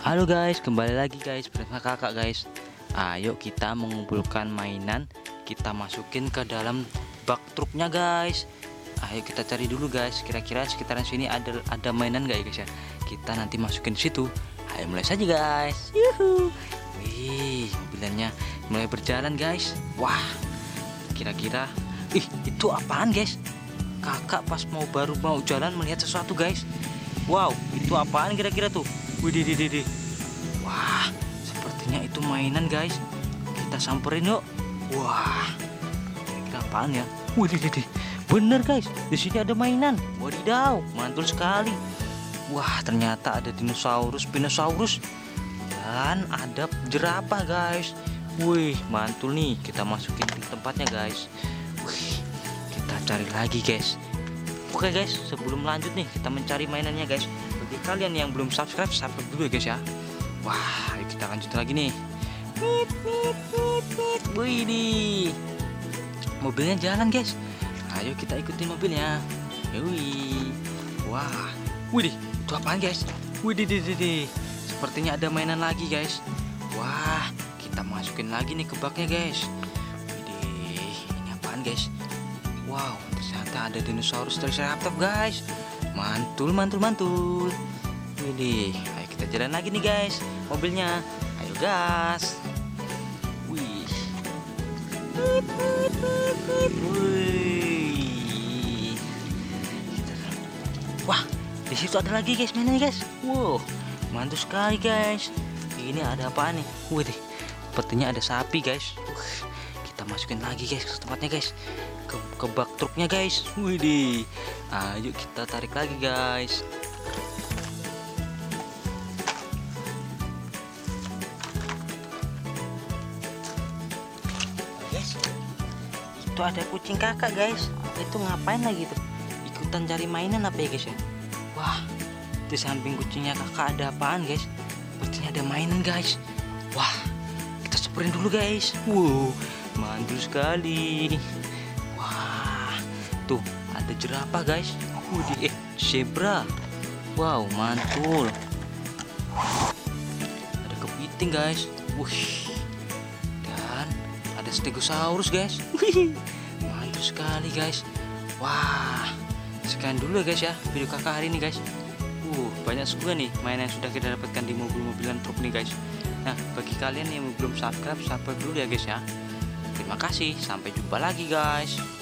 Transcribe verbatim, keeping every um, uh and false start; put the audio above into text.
Halo guys, kembali lagi guys bersama kakak guys. Ayo kita mengumpulkan mainan, kita masukin ke dalam bak truknya guys. Ayo kita cari dulu guys, kira-kira sekitaran sini ada ada mainan gak ya guys ya. Kita nanti masukin situ. Ayo mulai saja guys. Yuhu. Wih, mobilannya mulai berjalan guys. Wah, kira-kira, ih itu apaan guys? Kakak pas mau baru mau jalan melihat sesuatu guys. Wow, itu apaan kira-kira tuh? Widih, widih, widih. Wah, sepertinya itu mainan guys. Kita samperin yuk. Wah, kira-kira apaan ya? Widih, widih. Bener guys, di sini ada mainan. Wadidaw, mantul sekali. Wah, ternyata ada dinosaurus, spinosaurus, dan ada jerapah guys. Wih, mantul nih. Kita masukin di tempatnya guys. Wih, kita cari lagi guys. Oke guys, sebelum lanjut nih kita mencari mainannya guys. Bagi kalian yang belum subscribe, subscribe dulu ya guys ya. Wah, ayo kita lanjut lagi nih. Nit, nit, nit, nit. Wih nih, mobilnya jalan guys. Ayo kita ikutin mobilnya. Wih, wah, wih, itu apaan guys? Wih, di, di, di, di. Sepertinya ada mainan lagi guys. Wah, kita masukin lagi nih ke baknya guys. Wih, ini apaan guys? Wow, ternyata ada dinosaurus triceratops guys. Mantul, mantul, mantul. Widih, ayo kita jalan lagi nih guys. Mobilnya, ayo gas. Wih, wih. Wah, di situ ada lagi guys mainannya guys. Wow, mantul sekali guys. Ini ada apa nih? Widih, sepertinya ada sapi guys. Uh, kita masukin lagi guys ke tempatnya guys. Ke, ke bak truknya guys. Widih, ayo kita tarik lagi guys. Guys, itu ada kucing kakak guys. Itu ngapain lagi tuh? Ikutan cari mainan apa ya guys ya? Wah, di samping kucingnya kakak ada apaan guys? Sepertinya ada mainan guys. Wah, kita semperin dulu guys. Wow, mantul sekali. Tuh, ada jerapah guys. Uh, di, eh, zebra. Wow, mantul. Ada kepiting guys. Wih. Dan ada stegosaurus guys. Wih, mantul sekali guys. Wah, sekian dulu ya guys ya video kakak hari ini guys. Uh, banyak juga nih mainan yang sudah kita dapatkan di mobil-mobilan truk nih guys. Nah, bagi kalian yang belum subscribe, subscribe dulu ya guys ya. Terima kasih, sampai jumpa lagi guys.